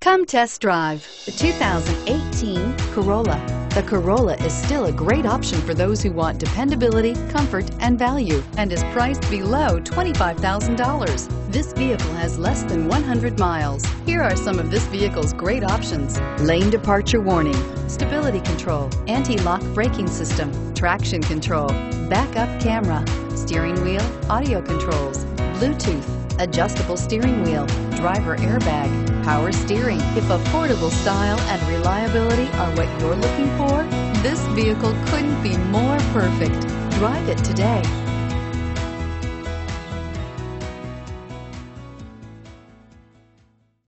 Come test drive the 2018 Corolla. The Corolla is still a great option for those who want dependability, comfort, and value, and is priced below $25,000. This vehicle has less than 100 miles. Here are some of this vehicle's great options: lane departure warning, stability control, anti-lock braking system, traction control, backup camera, steering wheel audio controls, Bluetooth, adjustable steering wheel, driver airbag, power steering. If affordable style and reliability are what you're looking for, this vehicle couldn't be more perfect. Drive it today.